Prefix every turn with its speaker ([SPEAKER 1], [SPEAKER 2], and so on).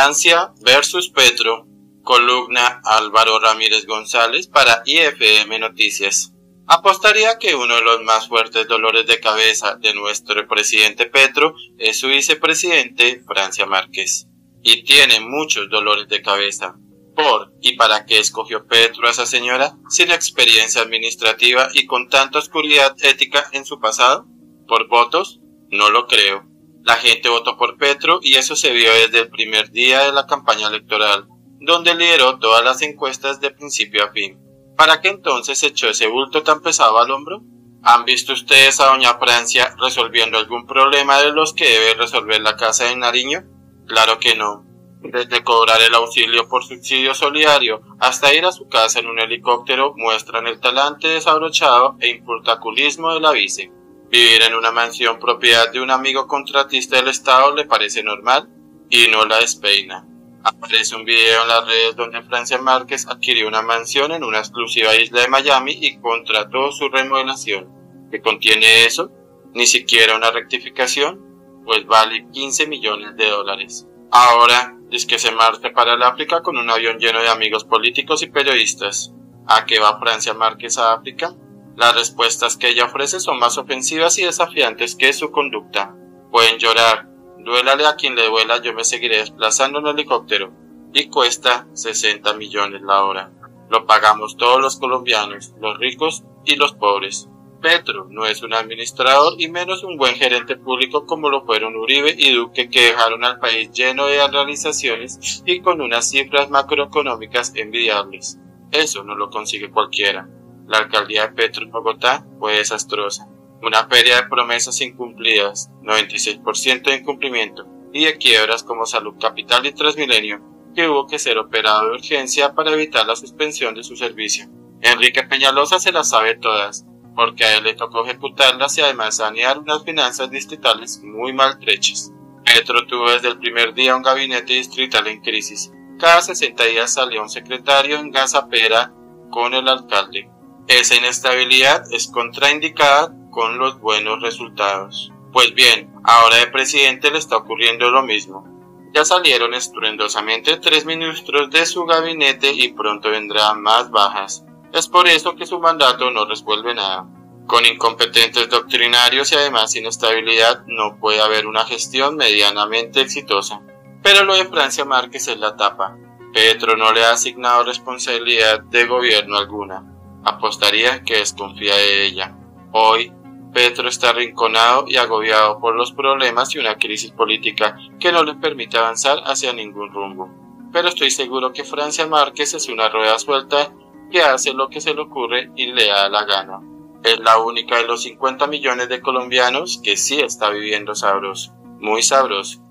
[SPEAKER 1] Francia versus Petro, columna Álvaro Ramírez González para IFM Noticias. Apostaría que uno de los más fuertes dolores de cabeza de nuestro presidente Petro es su vicepresidente Francia Márquez. Y tiene muchos dolores de cabeza. ¿Por y para qué escogió Petro a esa señora sin experiencia administrativa y con tanta oscuridad ética en su pasado? ¿Por votos? No lo creo. La gente votó por Petro y eso se vio desde el primer día de la campaña electoral, donde lideró todas las encuestas de principio a fin. ¿Para qué entonces echó ese bulto tan pesado al hombro? ¿Han visto ustedes a doña Francia resolviendo algún problema de los que debe resolver la casa de Nariño? Claro que no. Desde cobrar el auxilio por subsidio solidario hasta ir a su casa en un helicóptero muestran el talante desabrochado e imputaculismo de la vice. Vivir en una mansión propiedad de un amigo contratista del Estado le parece normal y no la despeina. Aparece un video en las redes donde Francia Márquez adquirió una mansión en una exclusiva isla de Miami y contrató su remodelación. ¿Qué contiene eso? Ni siquiera una rectificación, pues vale 15 millones de dólares. Ahora dice que se marcha para el África con un avión lleno de amigos políticos y periodistas. ¿A qué va Francia Márquez a África? Las respuestas que ella ofrece son más ofensivas y desafiantes que su conducta. Pueden llorar, duélale a quien le duela, yo me seguiré desplazando en helicóptero. Y cuesta 60 millones la hora. Lo pagamos todos los colombianos, los ricos y los pobres. Petro no es un administrador y menos un buen gerente público como lo fueron Uribe y Duque, que dejaron al país lleno de realizaciones y con unas cifras macroeconómicas envidiables. Eso no lo consigue cualquiera. La alcaldía de Petro en Bogotá fue desastrosa. Una feria de promesas incumplidas, 96% de incumplimiento, y de quiebras como Salud Capital y Transmilenio, que hubo que ser operado de urgencia para evitar la suspensión de su servicio. Enrique Peñalosa se las sabe todas, porque a él le tocó ejecutarlas y además sanear unas finanzas distritales muy maltrechas. Petro tuvo desde el primer día un gabinete distrital en crisis. Cada 60 días salía un secretario en gazapera con el alcalde. Esa inestabilidad es contraindicada con los buenos resultados. Pues bien, ahora de presidente le está ocurriendo lo mismo. Ya salieron estruendosamente 3 ministros de su gabinete y pronto vendrán más bajas. Es por eso que su mandato no resuelve nada. Con incompetentes doctrinarios y además inestabilidad no puede haber una gestión medianamente exitosa. Pero lo de Francia Márquez es la tapa. Petro no le ha asignado responsabilidad de gobierno alguna. Apostaría que desconfía de ella. Hoy, Petro está arrinconado y agobiado por los problemas y una crisis política que no le permite avanzar hacia ningún rumbo. Pero estoy seguro que Francia Márquez es una rueda suelta que hace lo que se le ocurre y le da la gana. Es la única de los 50 millones de colombianos que sí está viviendo sabroso, muy sabroso.